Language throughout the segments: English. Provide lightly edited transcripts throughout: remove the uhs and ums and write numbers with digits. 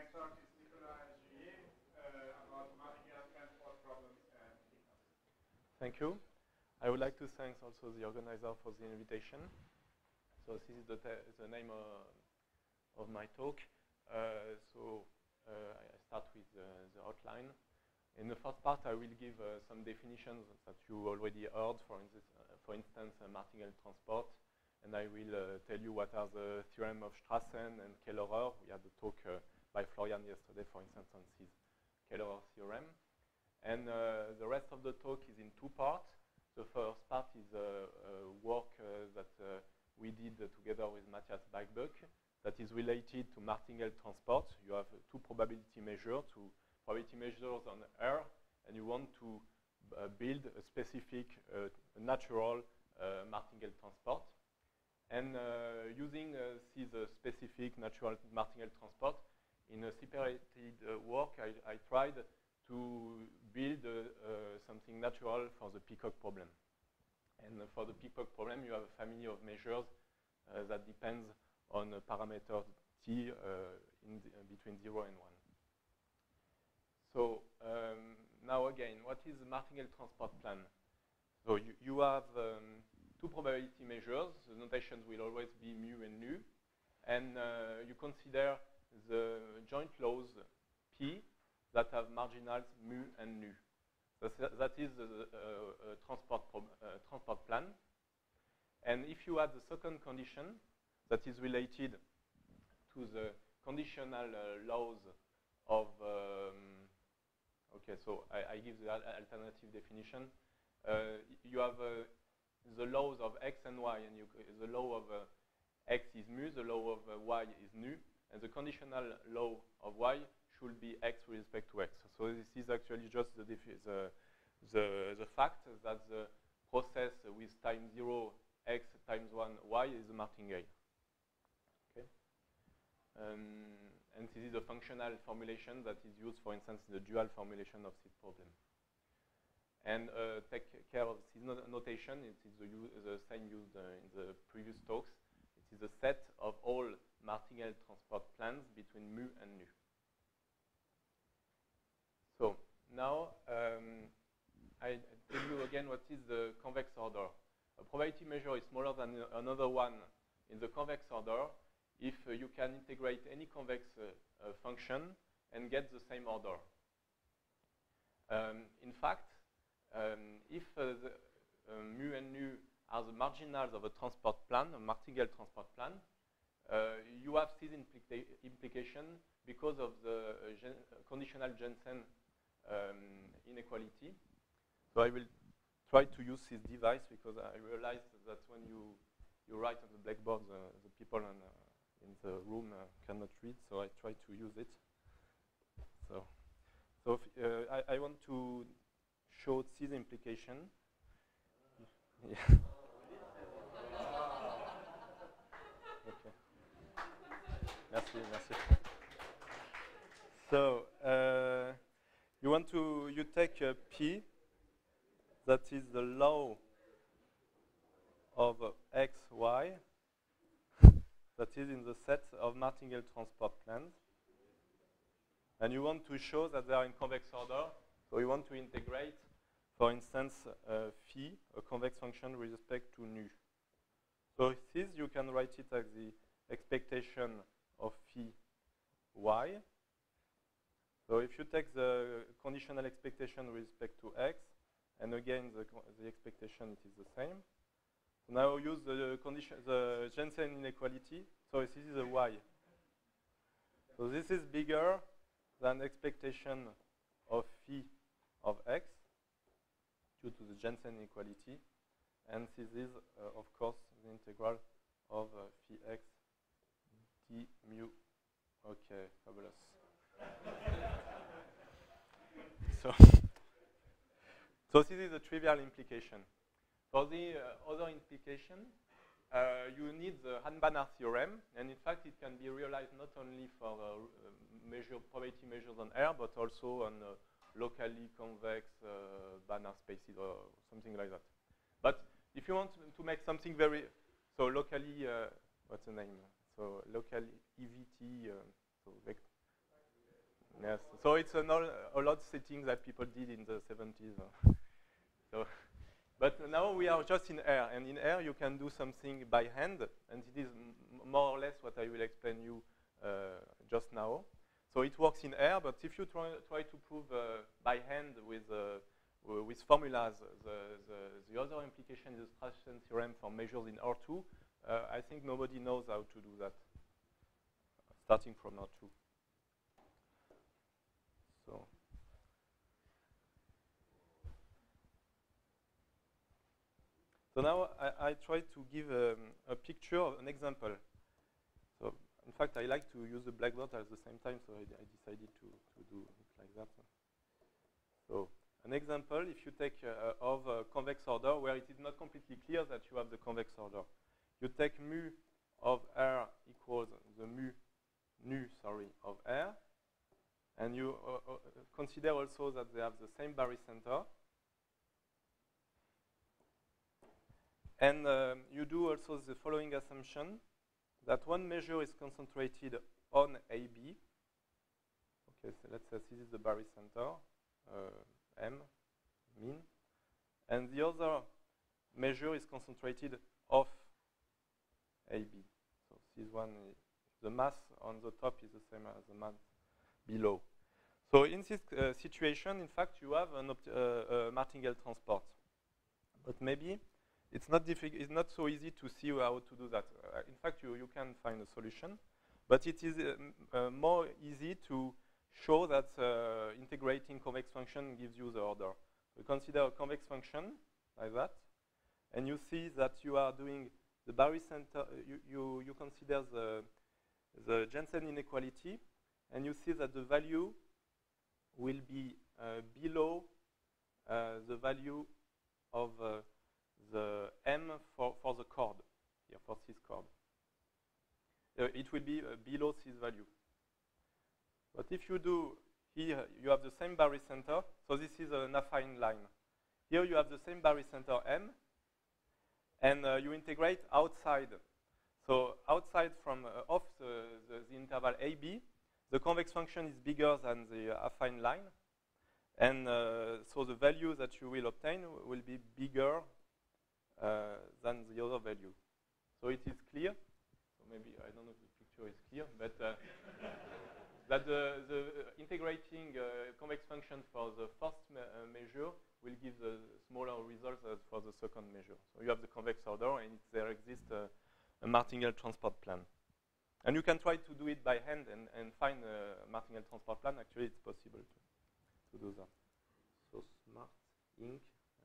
talk is Nicolas Juillet about martingale transport problems and hiccups. Thank you. I would like to thank also the organizer for the invitation. So this is the name of my talk. I start with the outline. In the first part, I will give some definitions that you already heard, for instance, martingale transport. And I will tell you what are the theorem of Strassen and Kellerer. We had a talk by Florian yesterday, for instance, on this Kellerer theorem. And the rest of the talk is in two parts. The first part is work that we did together with Matthias Beigböck that is related to martingale transport. You have two probability measures on air, and you want to build a specific natural martingale transport. And using this specific natural martingale transport in a separated work, I tried to build something natural for the peacock problem. And for the peacock problem, you have a family of measures that depends on a parameter t between 0 and 1. So now again, what is the martingale transport plan? So you have two probability measures. The notations will always be mu and nu. And you consider the joint laws P that have marginals mu and nu. That is the transport plan. And if you add the second condition that is related to the conditional laws of, okay, so I give the alternative definition. You have the laws of x and y, and the law of x is mu, the law of y is nu, and the conditional law of y should be x with respect to x. So this is actually just the fact that the process with time 0, x times 1, y is a martingale. Okay? And this is a functional formulation that is used, for instance, in the dual formulation of this problem. And take care of this notation. It is the same used in the previous talks. It is a set of all martingale transport plans between mu and nu. So now I tell you again what is the convex order. A probability measure is smaller than another one in the convex order if you can integrate any convex function and get the same order. In fact, if mu and nu are the marginals of a transport plan, a martingale transport plan, you have this implication because of the conditional Jensen inequality. So I will try to use this device because I realized that when you write on the blackboard, the people in the room cannot read, so I try to use it. So I want to show this implication. Yeah. Okay. Merci. So you take P, that is the law of x, y, that is in the set of martingale transport plans. And you want to show that they are in convex order. So you want to integrate, for instance, phi, a convex function with respect to nu. So this you can write it as the expectation of phi y. So if you take the conditional expectation with respect to x, and again the expectation, it is the same. So now use the Jensen inequality. So this is a y. So this is bigger than expectation of phi of x due to the Jensen inequality, and this is of course the integral of phi x d mu. Okay, fabulous. So this is a trivial implication. For the other implication, you need the Hahn-Banach theorem, and in fact it can be realized not only for probability measures on air, but also on locally convex Banach spaces or something like that. But if you want to make something very, so locally, what's the name? So locally EVT, so Yes. So it's a lot setting that people did in the 70s. So, but now we are just in R, and in R you can do something by hand, and it is more or less what I will explain you just now. So it works in R, but if you try to prove by hand with formulas, the other implication is the Strauss theorem for measures in R2. I think nobody knows how to do that, starting from R2. So now I try to give a picture, an example. So in fact, I like to use the blackboard at the same time, so I decided to do it like that. So an example, if you take of a convex order where it is not completely clear that you have the convex order. You take mu of R equals the nu of R, and you consider also that they have the same barycenter. And you do also the following assumption, that one measure is concentrated on AB. Okay, so let's say this is the barycenter, M, mean. And the other measure is concentrated off AB. So this one, the mass on the top is the same as the mass below. So in this situation, in fact, you have a martingale transport. But maybe it's not so easy to see how to do that. In fact, you can find a solution, but it is more easy to show that integrating convex function gives you the order. You consider a convex function like that, and you see that you are doing the barycenter. You consider the Jensen inequality, and you see that the value will be below the value of the M for the chord, here, for this chord. It will be below this value. But if you do here, you have the same barycenter, so this is an affine line. Here you have the same barycenter M, and you integrate outside. So outside from off the interval AB, the convex function is bigger than the affine line, and so the value that you will obtain will be bigger than the other value. So it is clear. So maybe, I don't know if the picture is clear, but that the integrating convex function for the first measure will give the smaller results as for the second measure. So you have the convex order, and there exists a martingale transport plan. And you can try to do it by hand and find a martingale transport plan. Actually, it's possible to do that. So smart ink.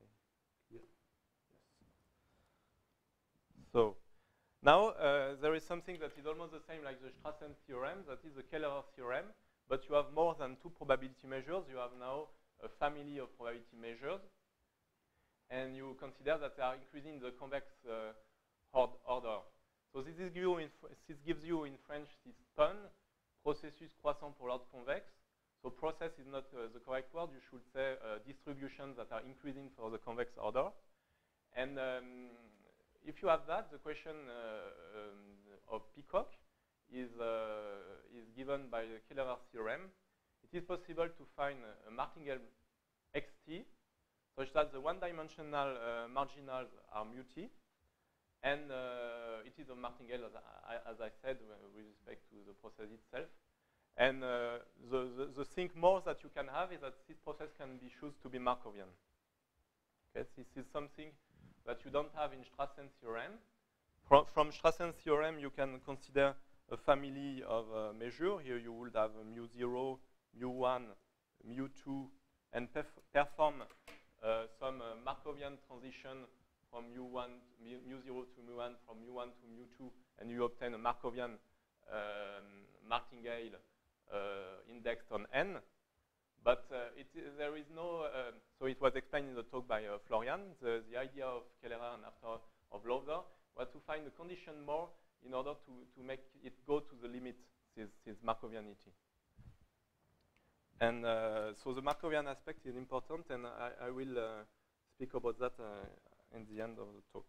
So now there is something that is almost the same like the Strauss theorem, that is the Keller theorem, but you have more than two probability measures. You have now a family of probability measures, and you consider that they are increasing the convex order. So this gives you in French this PUN, processus croissant pour l'ordre convexe. So process is not the correct word. You should say distributions that are increasing for the convex order. And if you have that, the question of Peacock is given by the Keller theorem. It is possible to find a martingale xt such that the one-dimensional marginals are mu t, and it is a martingale, as I said, with respect to the process itself. And the thing more that you can have is that this process can be chosen to be Markovian. Okay, this is something that you don't have in Strauss theorem. From Strauss theorem, you can consider a family of measures. Here you would have mu0, mu1, mu2, and perform some Markovian transition from mu0 to mu1, from mu1 to mu2, and you obtain a Markovian martingale indexed on n. But there is no, so it was explained in the talk by Florian. The idea of Keller and after of Lauder was to find a condition more in order to make it go to the limit, this Markovianity. And so the Markovian aspect is important, and I will speak about that in the end of the talk.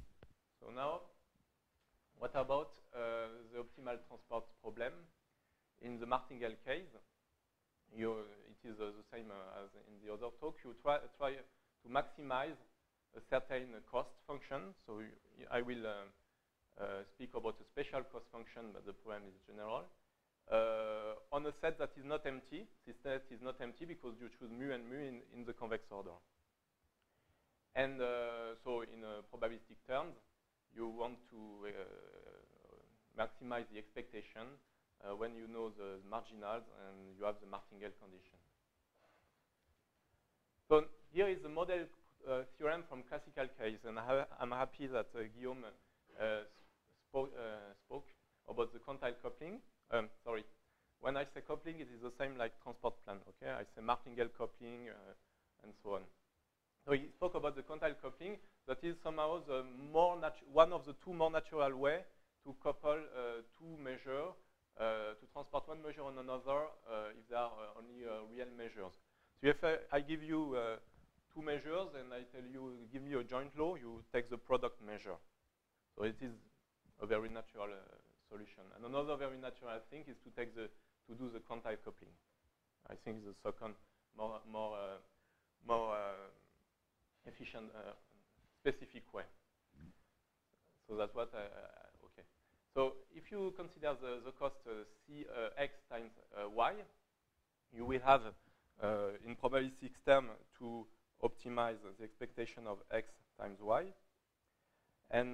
So now, what about the optimal transport problem? in the martingale case, it is the same as in the other talk. You try to maximize a certain cost function. So I will speak about a special cost function, but the poem is general. On a set that is not empty, this set is not empty because you choose mu and mu in the convex order. And so in probabilistic terms, you want to maximize the expectation when you know the marginals and you have the martingale condition. So here is the model theorem from classical case, and I'm happy that Guillaume spoke about the quantile coupling. Sorry, when I say coupling, it is the same like transport plan, okay? I say martingale coupling and so on. So he spoke about the quantile coupling. That is somehow the one of the two more natural way to couple two measures, to transport one measure on another if they are only real measures. So if I give you two measures and I tell you, give me a joint law, you take the product measure. So it is a very natural solution. And another very natural thing is to do the quantile coupling. I think the second more efficient, specific way. So that's what okay. So if you consider the cost X times Y, you will have in probabilistic term to optimize the expectation of X times Y. And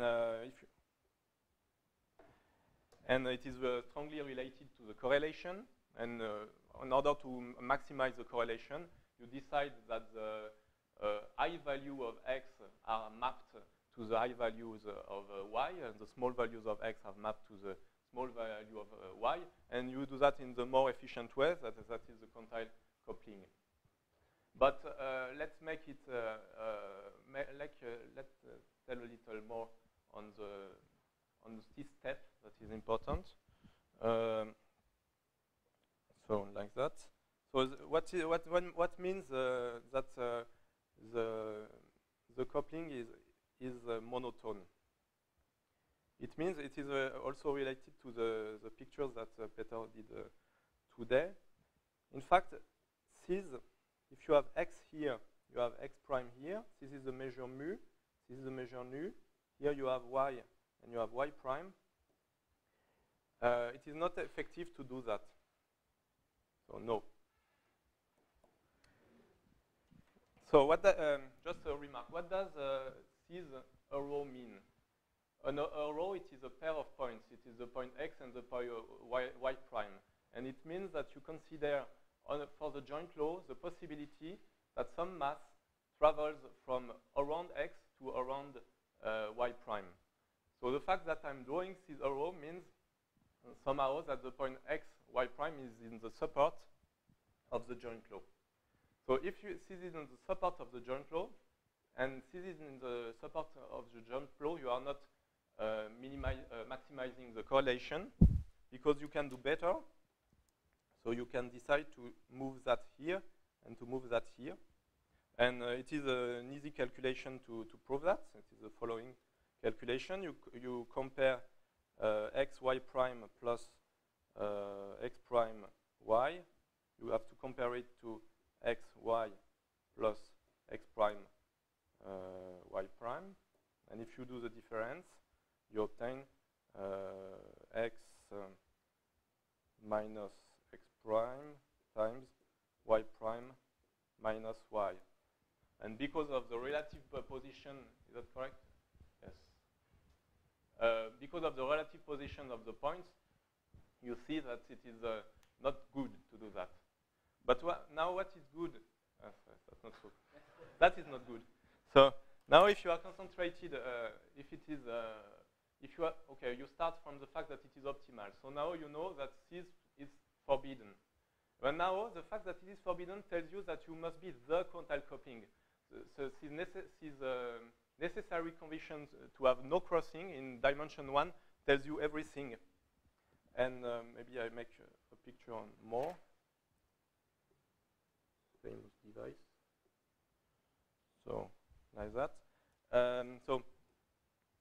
and it is strongly related to the correlation. And in order to maximize the correlation, you decide that the high value of X are mapped to the high values of Y, and the small values of X are mapped to the small value of Y. And you do that in the more efficient way, that is the quantile coupling. But let's make it, let's tell a little more on this step that is important. So like that. So what means that the coupling is monotone? It means it is also related to the pictures that Peter did today. In fact, if you have X here, you have X prime here. This is the measure mu. This is the measure nu. Here you have Y and you have Y prime. It is not effective to do that. So no. So what? Just a remark. What does this arrow mean? An arrow, it is a pair of points. It is the point X and the point Y prime, and it means that you consider for the joint law the possibility that some mass travels from around X to around Y prime. So the fact that I'm drawing this arrow means somehow that the point X, Y prime is in the support of the joint law. So if you see this in the support of the joint law, and see this in the support of the joint law, you are not maximizing the correlation, because you can do better. So you can decide to move that here and to move that here. And it is an easy calculation to prove that. It is the following calculation. You compare X, Y prime plus X prime Y. You have to compare it to X, Y plus X prime Y prime. And if you do the difference, you obtain X minus X prime times Y prime minus Y. And because of the relative position, is that correct? Yes. Because of the relative position of the points, you see that it is not good to do that. But now what is good? That's not so. That is not good. So now if you are concentrated, if it is, if you are, okay, you start from the fact that it is optimal. So now you know that this is forbidden. But now the fact that it is forbidden tells you that you must be the quantile coupling. So these necessary conditions to have no crossing in dimension 1 tells you everything. And maybe I make a picture on more. Same device. So like that.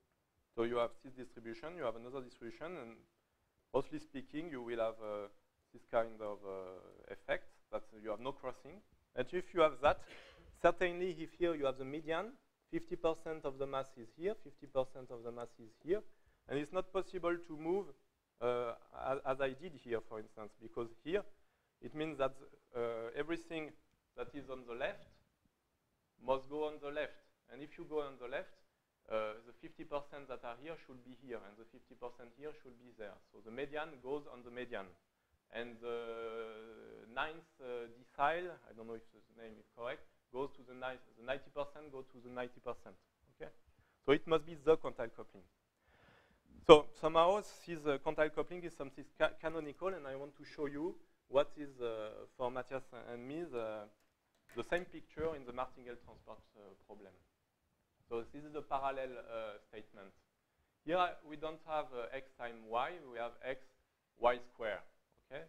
So you have this distribution, you have another distribution, and mostly speaking, you will have this kind of effect, that you have no crossing. And if you have that, certainly if here you have the median, 50% of the mass is here, 50% of the mass is here, and it's not possible to move as I did here, for instance, because here it means that everything that is on the left must go on the left. And if you go on the left, the 50% that are here should be here, and the 50% here should be there. So the median goes on the median. And the ninth decile, I don't know if the name is correct, goes to the 90% go to the 90%. Okay? So it must be the quantile coupling. So somehow this quantile coupling is something canonical, and I want to show you what is, for Matthias and me, the same picture in the martingale transport problem. So this is a parallel statement. Here we don't have x times y, we have x, y square. Okay?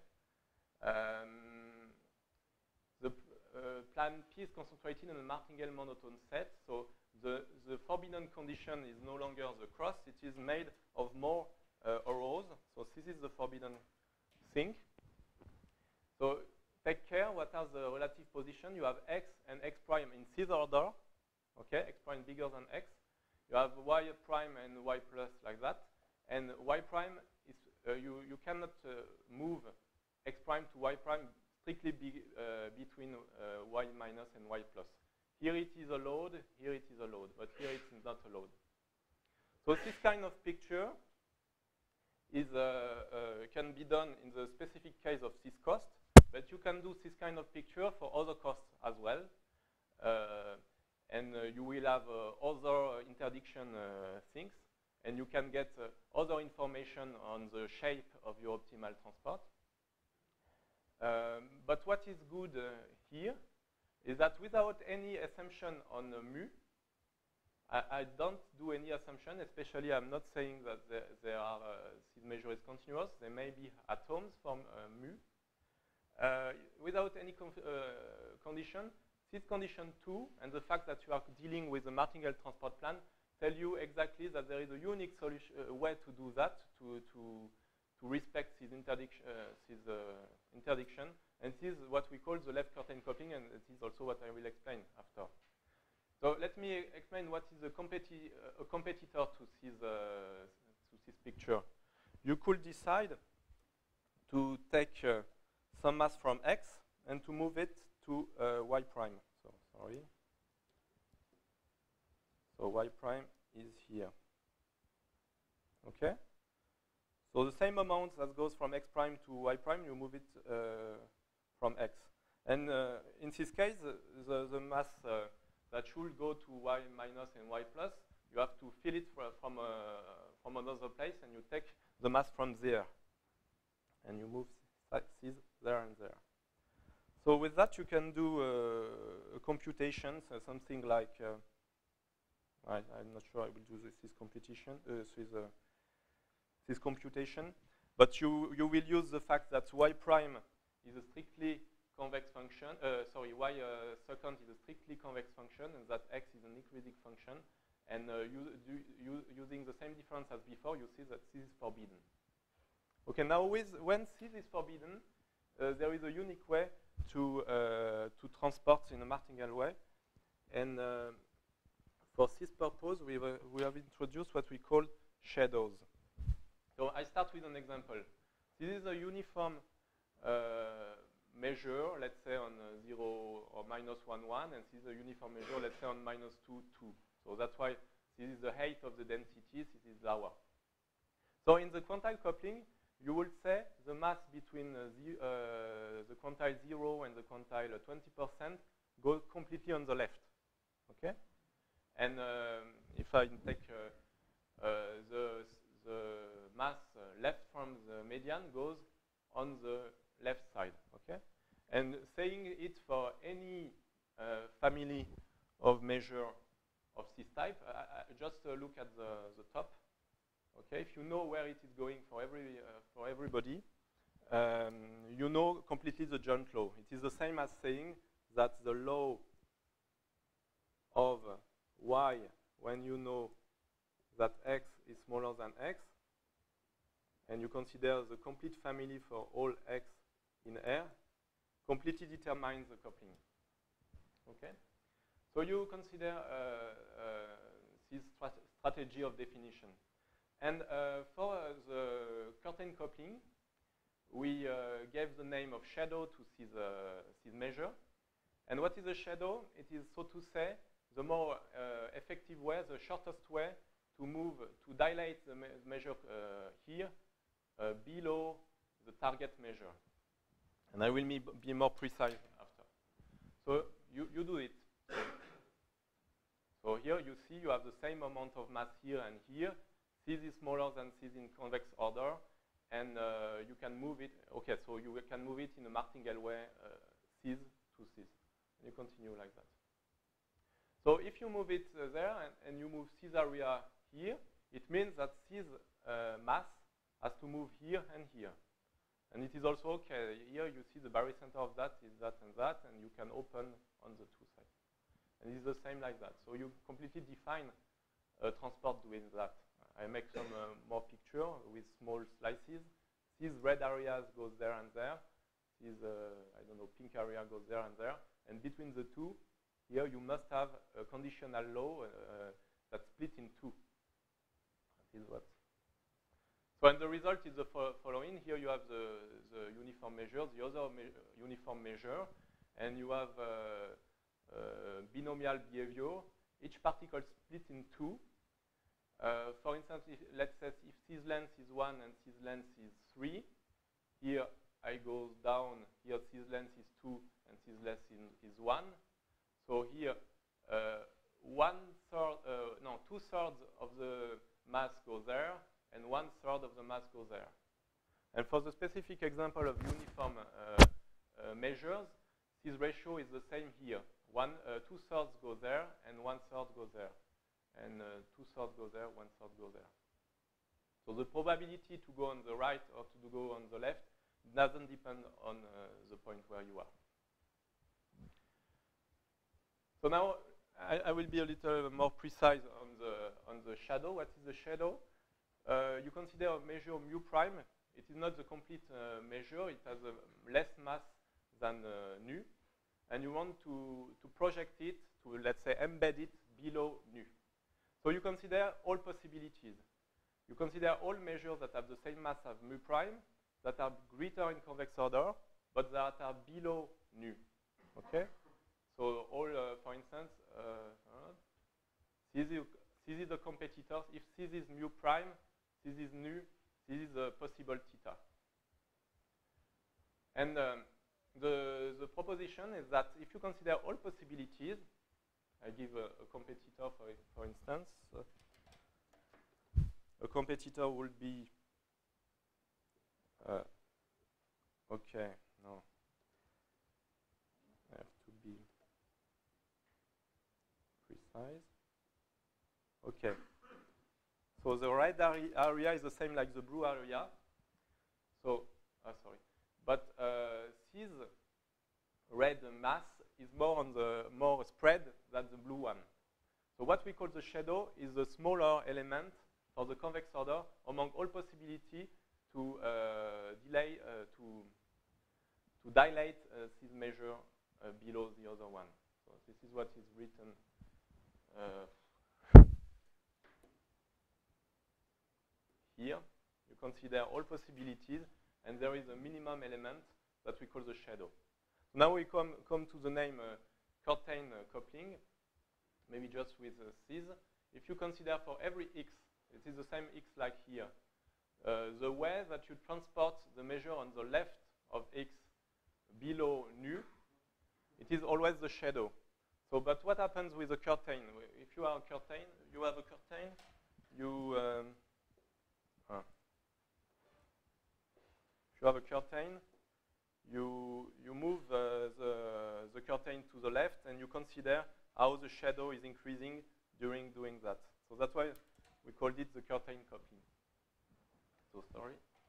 The plan P is concentrated in a martingale monotone set, so the forbidden condition is no longer the cross, it is made of more arrows. So this is the forbidden thing. So take care what are the relative position. You have x and x prime in this order. Okay, x prime bigger than x. You have y prime and y plus like that. And y prime is, you cannot move x prime to y prime strictly between y minus and y plus. Here it is a load, here it is a load, but here it is not a load. So this kind of picture is, can be done in the specific case of this cost, but you can do this kind of picture for other costs as well. And you will have other interdiction things, and you can get other information on the shape of your optimal transport. But what is good here is that without any assumption on mu, I don't do any assumption, especially I'm not saying that there are, this measure is continuous, there may be atoms from mu. Without any condition, this condition 2 and the fact that you are dealing with the martingale transport plan tell you exactly that there is a unique solution, way to do that, to respect this interdiction. And this is what we call the left curtain coupling, and it is also what I will explain after. So let me explain what is a competitor to this picture. You could decide to take some mass from x and to move it to y prime. So sorry. So y prime is here. Okay? So the same amount that goes from x prime to y prime, you move it from x. And in this case, the mass that should go to y minus and y plus, you have to fill it from another place, and you take the mass from there. And you move these there and there. So with that, you can do a computation, so something like, I'm not sure I will do this computation, but you will use the fact that y prime is a strictly convex function, y second is a strictly convex function, and that x is an euclidic function, and using the same difference as before, you see that this is forbidden. Okay, now when this is forbidden, there is a unique way to transport in a martingale way, and for this purpose, we have introduced what we call shadows. So I start with an example. This is a uniform measure, let's say on 0 or minus 1, 1, and this is a uniform measure, let's say on minus 2, 2. So that's why this is the height of the density, this is lower. So in the quantile coupling, you will say the mass between the quantile 0 and the quantile 20% goes completely on the left. Okay? And if I take the mass left from the median goes on the left side. Okay? And saying it for any family of measure of this type, just look at the top. Okay, if you know where it is going for everybody, you know completely the joint law. It is the same as saying that the law of y, when you know that x is smaller than x, and you consider the complete family for all x in R completely determines the coupling. Okay? So you consider this strategy of definition. And for the curtain coupling, we gave the name of shadow to this measure. And what is a shadow? It is, so to say, the more effective way, the shortest way to move, to dilate the measure here below the target measure. And I will be more precise after. So you do it. So here you see you have the same amount of mass here and here. This is smaller than this in convex order. And you can move it. Okay, so you can move it in a martingale way, this to this. And you continue like that. So if you move it there and you move this area here, it means that this mass has to move here and here. And it is also, okay, here you see the barycenter of that is that, and you can open on the two sides. And it's the same like that. So you completely define transport doing that. I make some more picture with small slices. These red areas goes there and there. This, I don't know, pink area goes there and there. And between the two, here you must have a conditional law that split in two. That is what. So and the result is the following. Here you have the uniform measure, the other uniform measure, and you have binomial behavior. Each particle split in two. For instance, let's say if this length is 1 and this length is 3, here I go down, here this length is 2 and this length is 1. So here 2/3 of the mass goes there and 1/3 of the mass goes there. And for the specific example of uniform measures, this ratio is the same here. 2/3 go there and 1/3 go there. And 2/3 go there, 1/3 go there. So the probability to go on the right or to go on the left doesn't depend on the point where you are. So now I will be a little more precise on the shadow. What is the shadow? You consider a measure mu prime. It is not the complete measure. It has less mass than nu. And you want to project it, to, let's say, embed it below nu. So you consider all possibilities. You consider all measures that have the same mass as mu prime, that are greater in convex order, but that are below nu. Okay? So all, for instance, this is the competitors. If this is mu prime, this is nu, this is a possible theta. And the proposition is that if you consider all possibilities, I give a competitor, for instance. A competitor will be, okay, no. I have to be precise. Okay. So the red area is the same like the blue area. So, sorry. But this red mass is more spread than the blue one. So what we call the shadow is the smaller element for the convex order among all possibility to dilate this measure below the other one. So this is what is written here. You consider all possibilities, and there is a minimum element that we call the shadow. Now we come to the name curtain coupling, maybe just with this. If you consider for every x, it is the same x like here, the way that you transport the measure on the left of x below nu, it is always the shadow. So, but what happens with a curtain? If you are a curtain, you have a curtain, you if you have a curtain, you move the curtain to the left and you consider how the shadow is increasing during doing that. So that's why we called it the curtain coupling. So sorry.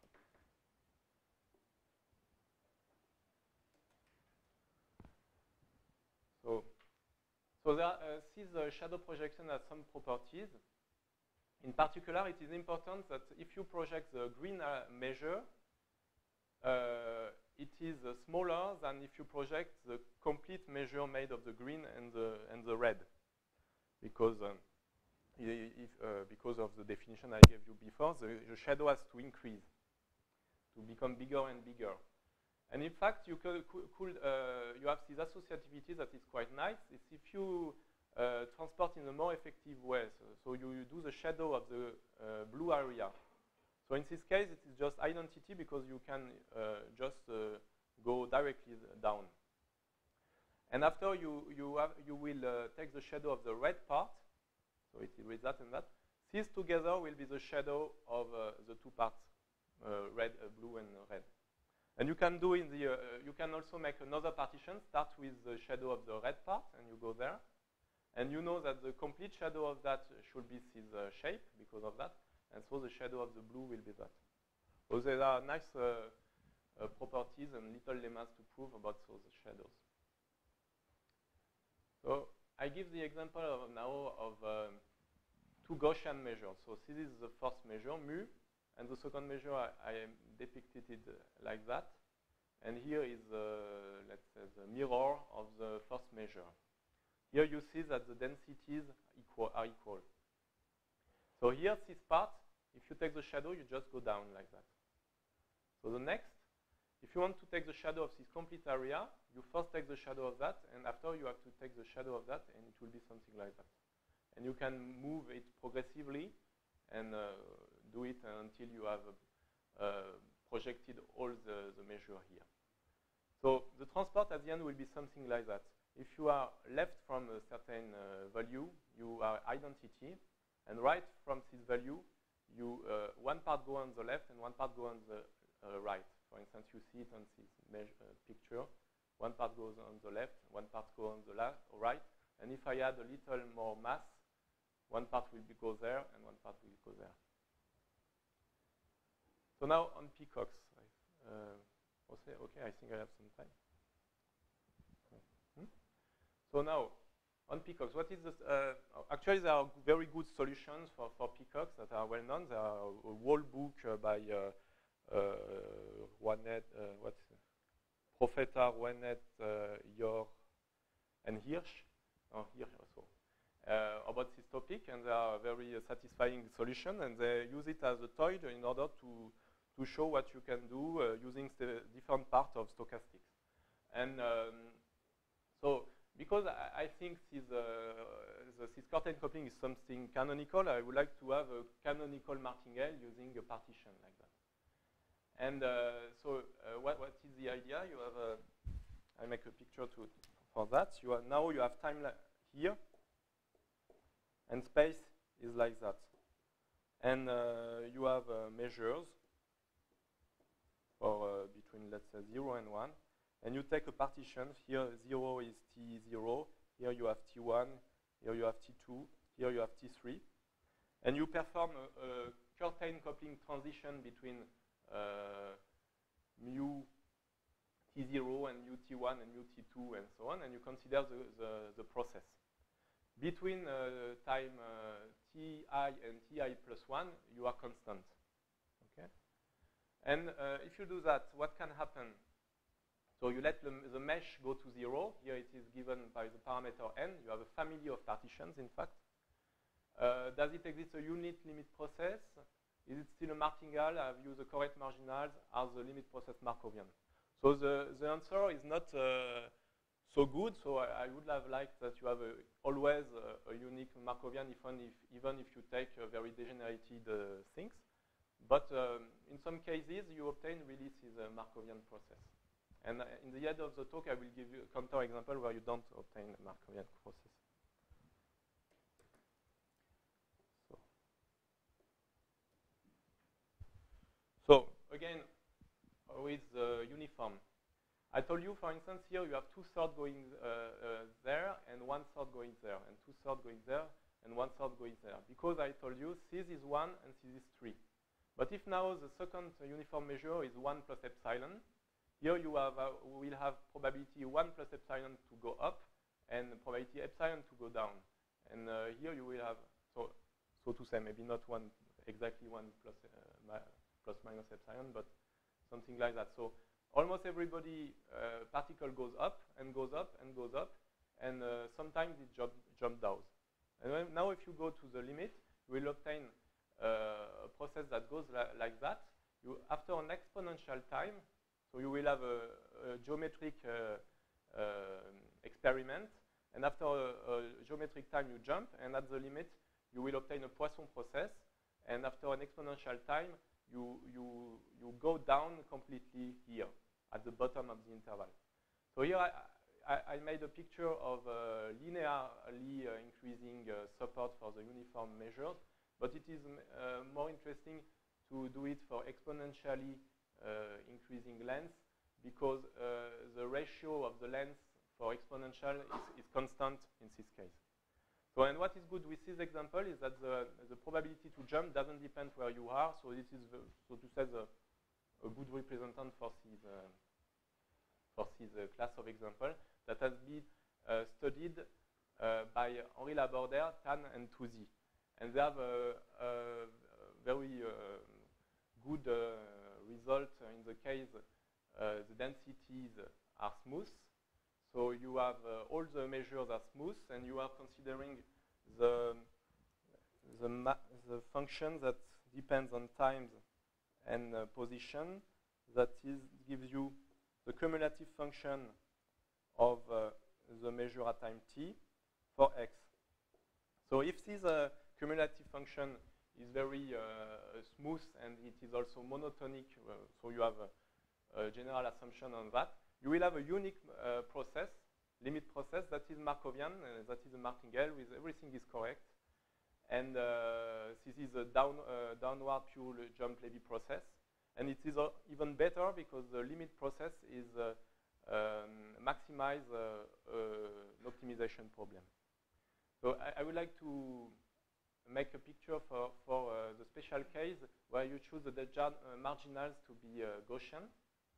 So there, this shadow projection has some properties. In particular, it is important that if you project the green measure, it is smaller than if you project the complete measure made of the green and the red, because because of the definition I gave you before, the shadow has to increase, to become bigger and bigger. And in fact, you you have this associativity that is quite nice. It's if you transport in a more effective way. So you do the shadow of the blue area. So in this case, it is just identity because you can just go directly down. And after you will take the shadow of the red part. So it is with that and that. These together will be the shadow of the two parts, blue and red. And you can do in the you can also make another partition. Start with the shadow of the red part, and you go there. And you know that the complete shadow of that should be this shape because of that. And so the shadow of the blue will be that. So there are nice properties and little lemmas to prove about those shadows. So I give the example now of two Gaussian measures. So this is the first measure, mu, and the second measure I depicted it like that. And here is, let's say, the mirror of the first measure. Here you see that the densities are equal. So here, this part, if you take the shadow, you just go down like that. So the next, if you want to take the shadow of this complete area, you first take the shadow of that, and after you have to take the shadow of that, and it will be something like that. And you can move it progressively and do it until you have projected all the measure here. So the transport at the end will be something like that. If you are left from a certain value, you are identity, and right from this value, you one part go on the left and one part go on the right. For instance, you see it on this picture. One part goes on the left, one part goes on the right. And if I add a little more mass, one part will go there and one part will go there. So now on peacocks. Okay, I think I have some time. So now, on peacocks, what is this? Actually, there are very good solutions for peacocks that are well known. There are a whole book by Profeta, Rouenet, Yor, and Hirsch, also, about this topic, and they are very satisfying solution, and they use it as a toy in order to show what you can do using the different parts of stochastics. And so, because I think this curtain coupling is something canonical, I would like to have a canonical martingale using a partition like that. And so what is the idea? You have I make a picture for that. Now you have time here, and space is like that. And you have measures for between, let's say, 0 and 1. And you take a partition. Here 0 is T0. Here you have T1. Here you have T2. Here you have T3. And you perform a curtain coupling transition between mu T0 and mu T1 and mu T2 and so on. And you consider the process. Between time Ti and Ti plus 1, you are constant. Okay? And if you do that, what can happen? So you let the mesh go to 0. Here it is given by the parameter n. You have a family of partitions, in fact. Does it exist a unit limit process? Is it still a martingale? Have you the correct marginals? Are the limit process Markovian? So the answer is not so good. So I would have liked that you have always a unique Markovian, even if you take very degenerated things. But in some cases, you obtain really this Markovian process. And in the end of the talk, I will give you a counter example where you don't obtain a Markovian process. So again, with uniform. I told you, for instance, here you have 2/3 going there and 1/3 going there, and 2/3 going there and 1/3 going there. Because I told you, this is 1 and this is 3. But if now the second uniform measure is 1 plus epsilon, here you have will have probability 1 plus epsilon to go up and probability epsilon to go down. And here you will have, so to say, maybe not exactly 1 plus minus epsilon, but something like that. So almost everybody particle goes up and goes up and goes up, and sometimes it jump down. And now if you go to the limit, you will obtain a process that goes like that. After an exponential time, so you will have a geometric experiment, and after a geometric time you jump, and at the limit you will obtain a Poisson process, and after an exponential time you go down completely here at the bottom of the interval. So here I made a picture of linearly increasing support for the uniform measures, but it is more interesting to do it for exponentially increasing length, because the ratio of the length for exponential is constant in this case. So, and what is good with this example is that the probability to jump doesn't depend where you are, so this is, so to say, a good representative for this class of example that has been studied by Henri Labordère, Tan, and Touzy. And they have a very good result in the case the densities are smooth. So you have all the measures are smooth, and you are considering the function that depends on time and position. That gives you the cumulative function of the measure at time t for x. So if this cumulative function is very smooth and it is also monotonic, so you have a general assumption on that, you will have a unique process, limit process, that is Markovian, that is a martingale with everything is correct. And this is a downward pure jump Levy process. And it is even better because the limit process is maximize an optimization problem. So I would like to make a picture for the special case where you choose the marginals to be Gaussian.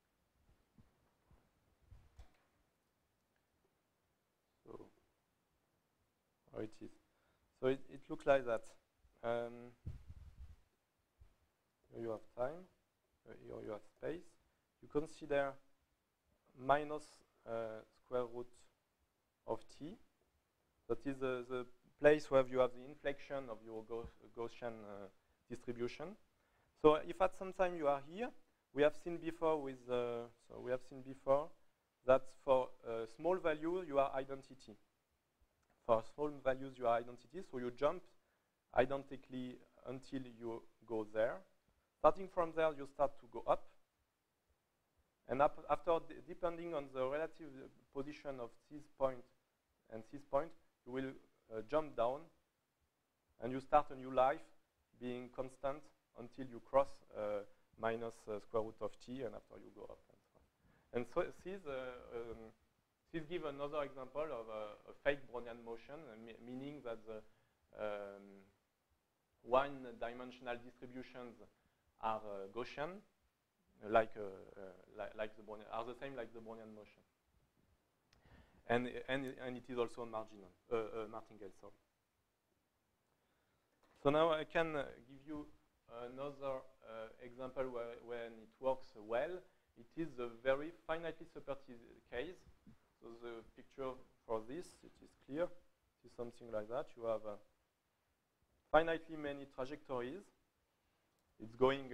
So, how it is. So it looks like that. Here you have time, here you have space. You consider minus square root of t. That is the place where you have the inflection of your Gaussian distribution. So if at some time you are here, we have seen before that for small values you are identity. For small values you are identity, so you jump identically until you go there. Starting from there, you start to go up. And after, depending on the relative position of this point and this point, you will jump down, and you start a new life being constant until you cross minus square root of t, and after you go up and so on. And so this gives another example of a fake Brownian motion, meaning that the one-dimensional distributions are Gaussian, like the Brownian, are the same like the Brownian motion. And it is also marginal, martingale, sorry. So now I can give you another example when it works well. It is a very finitely supported case. So the picture for this, it is clear. It is something like that. You have finitely many trajectories. It's going,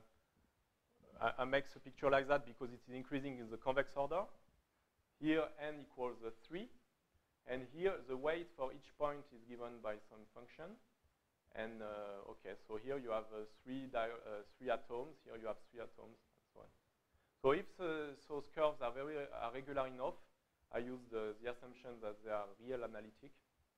I make a picture like that because it is increasing in the convex order. Here n equals 3, and here the weight for each point is given by some function. And okay, so here you have three atoms. Here you have 3 atoms, and so on. So if those curves are regular enough, I use the assumption that they are real analytic.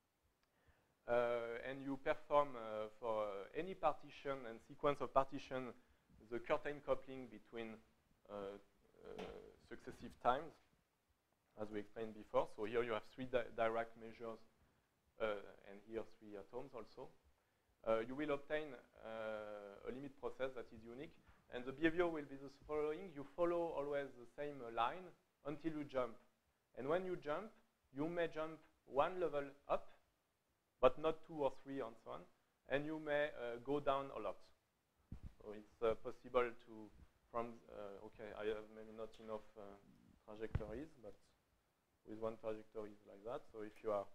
And you perform for any partition and sequence of partition the curtain coupling between successive times, as we explained before. So here you have 3 Dirac measures, and here 3 atoms also. You will obtain a limit process that is unique, and the behavior will be the following. You follow always the same line until you jump. And when you jump, you may jump 1 level up, but not 2 or 3 and so on, and you may go down a lot. So it's possible okay, I have maybe not enough trajectories, but with one trajectory is like that. So if you are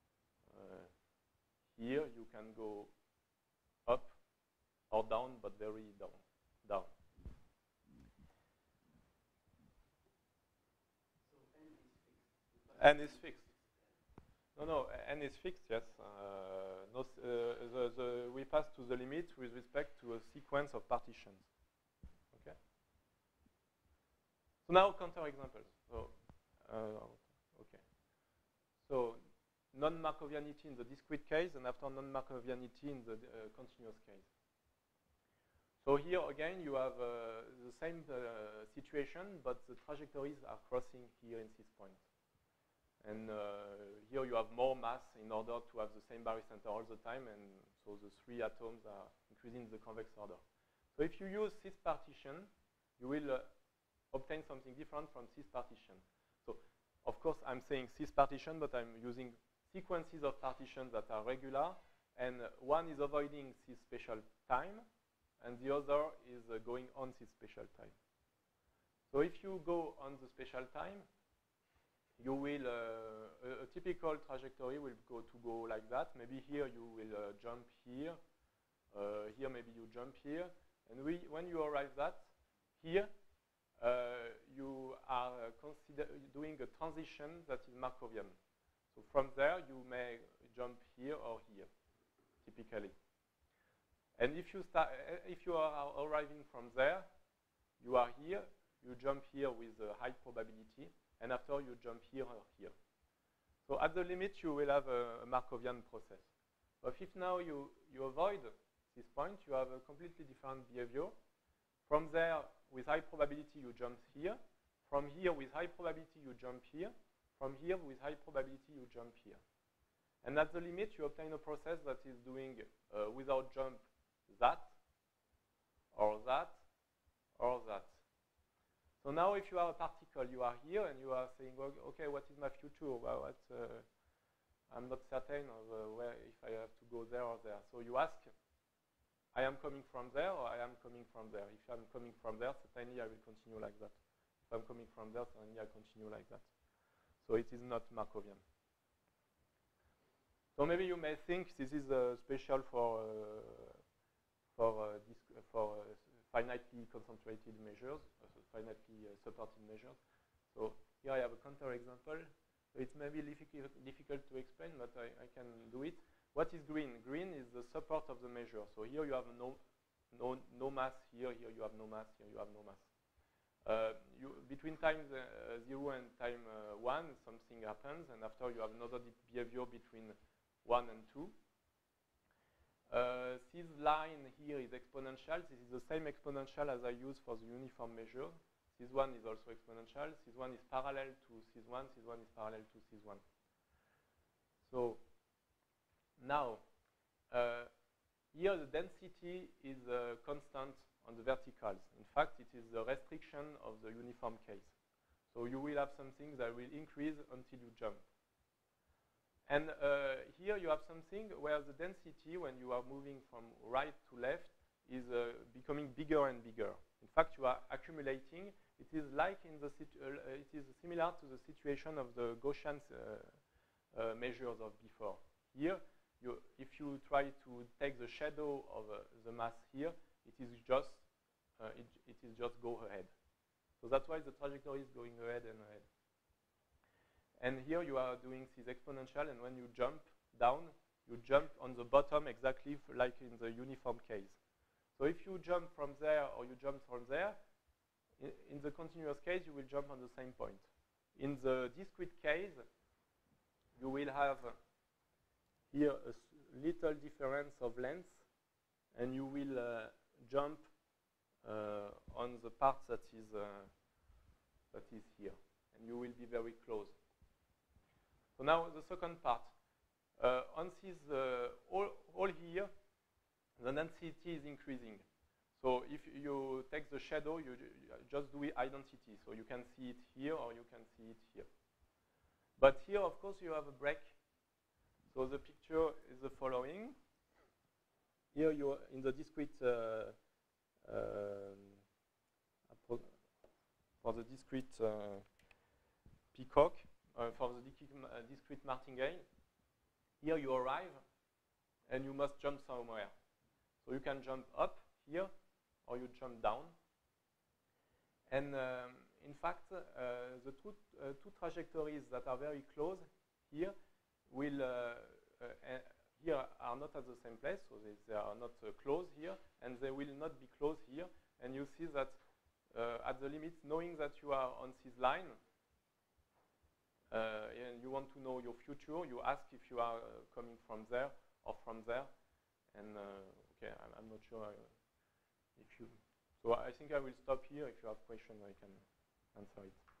here, you can go up or down, but very down. N is fixed. No, N is fixed, yes. We pass to the limit with respect to a sequence of partitions. Okay. So now counterexamples. So, okay. So non-Markovianity in the discrete case, and after non-Markovianity in the continuous case. So here again, you have the same situation, but the trajectories are crossing here in this point. And here you have more mass in order to have the same barycenter all the time, and so the three atoms are increasing the convex order. So if you use cis partition, you will obtain something different from cis partition. So of course I'm saying cis partition, but I'm using sequences of partitions that are regular, and one is avoiding cis spatial time, and the other is going on cis spatial time. So if you go on the spatial time, you will, a typical trajectory will go like that. Maybe here you will jump here. Here maybe you jump here. And when you arrive at here, you are doing a transition that is Markovian. So from there, you may jump here or here, typically. And if you are arriving from there, you are here, you jump here with a high probability, and after you jump here or here. So at the limit, you will have a Markovian process. But if now you avoid this point, you have a completely different behavior. From there, with high probability, you jump here. From here, with high probability, you jump here. From here, with high probability, you jump here. And at the limit, you obtain a process that is doing without jump that, or that, or that. So now if you are a particle, you are here and you are saying, well, okay, what is my future? Well, I'm not certain of where, if I have to go there or there. So you ask, I am coming from there or I am coming from there. If I'm coming from there, certainly I will continue like that. If I'm coming from there, certainly I continue like that. So it is not Markovian. So maybe you may think this is special for finitely concentrated measures, finitely supported measures. So here I have a counterexample. So it's maybe difficult to explain, but I can do it. What is green? Green is the support of the measure. So here you have no mass, here you have no mass, here you have no mass. Between time 0 and time 1, something happens, and after you have another behavior between 1 and 2. This line here is exponential. This is the same exponential as I use for the uniform measure. This one is also exponential. This one is parallel to this one. This one is parallel to this one. So now, here the density is constant on the verticals. In fact, it is the restriction of the uniform case. So you will have something that will increase until you jump. And here you have something where the density, when you are moving from right to left, is becoming bigger and bigger. In fact, you are accumulating. It is like it is similar to the situation of the Gaussian measures of before. Here, if you try to take the shadow of the mass here, it is just go ahead. So that's why the trajectory is going ahead and ahead. And here you are doing this exponential, and when you jump down, you jump on the bottom exactly like in the uniform case. So if you jump from there or you jump from there, in the continuous case, you will jump on the same point. In the discrete case, you will have here a little difference of length, and you will jump on the part that is here, and you will be very close. So now the second part. On this, all here, the density is increasing. So if you take the shadow, you just do identity. So you can see it here or you can see it here. But here, of course, you have a break. So the picture is the following. Here you are in the discrete for the discrete peacock, for the discrete martingale, here you arrive and you must jump somewhere. So you can jump up here or you jump down. And in fact, the two trajectories that are very close here will here are not at the same place, so they are not close here, and they will not be close here. And you see that at the limits, knowing that you are on this line, and you want to know your future, you ask if you are coming from there or from there. And okay, I'm not sure if you. So I think I will stop here. If you have questions, I can answer it.